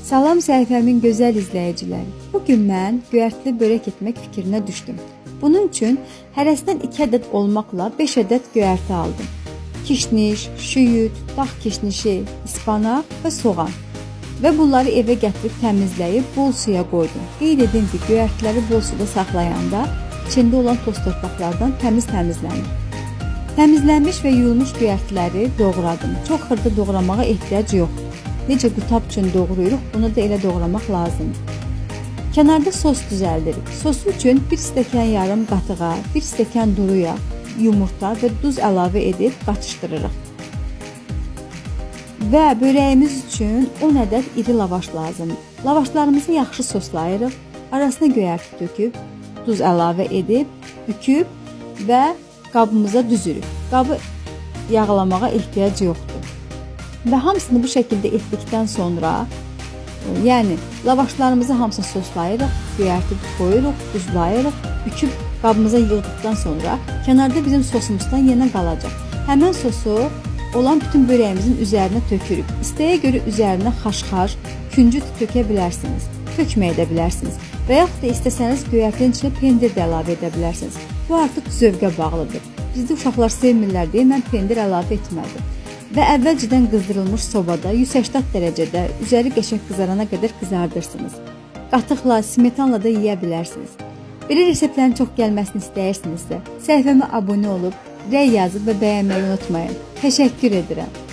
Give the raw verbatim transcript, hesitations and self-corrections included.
Salam səhifəmin gözəl izləyiciləri. Bugün mən göyərtili börək etmək fikrinə düşdüm. Bunun üçün hərəsindən iki ədəd olmaqla beş ədəd göyərti aldım. Kişniş, şüyüd, dağ kişnişi, ispanaq və soğan. Və bunları evə gətirib təmizləyib bol suya qoydum. Qeyd edim ki, göyərtiləri bol suda saxlayanda içində olan toz torpaqlardan təmiz təmizlənir. Təmizlənmiş və yuyulmuş göyərtiləri doğradım. Çox xırda doğramağa ehtiyac yoxdur. Necə qutab üçün doğrayırıq, bunu da elə doğramaq lazımdır. Kənarda sos düzəldirik. Sosu üçün bir stəkan yarım qatığa, bir stəkan duru yağ, yumurta və duz əlavə edib qaçışdırırıq. Və börəyimiz üçün on ədəd iri lavaş lazımdır. Lavaşlarımızı yaxşı soslayırıq, arasına göyərti töküb, duz əlavə edib, büküb və qabımıza düzürük. Qabı yağlamağa ehtiyac yoxdur. Və hamısını bu şəkildə etdikdən sonra, yəni lavaşlarımızı hamısını soslayırıq, göyərti qoyuruq, duzlayırıq, büküb qabımıza yığdıqdan sonra kənarda bizim sosumuzdan yenə qalacaq. Həmən sosu olan bütün börəyimizin üzərinə tökürük. İstəyə görə üzərinə xaş-xaş, küncüt tökə bilərsiniz, tökməyə də bilərsiniz. Və yaxud da istəsəniz göyərtinin içinə pendir də əlavə edə bilərsiniz. Bu artıq zövqə bağlıdır. Bizdə uşaqlar sevmirlər deyə mən pendir əlavə etmədim. Və əvvəlcədən qızdırılmış sobada yüz səksən dərəcədə üzəri qəşəng qızarana qədər qızardırsınız. Qatıqla, smetanla da yeyə bilərsiniz. Belə reseptlərin çox gəlməsini istəyirsinizsə, səhifəmə abunə olub, rəy yazıb və bəyənməyi unutmayın. Təşəkkür edirəm.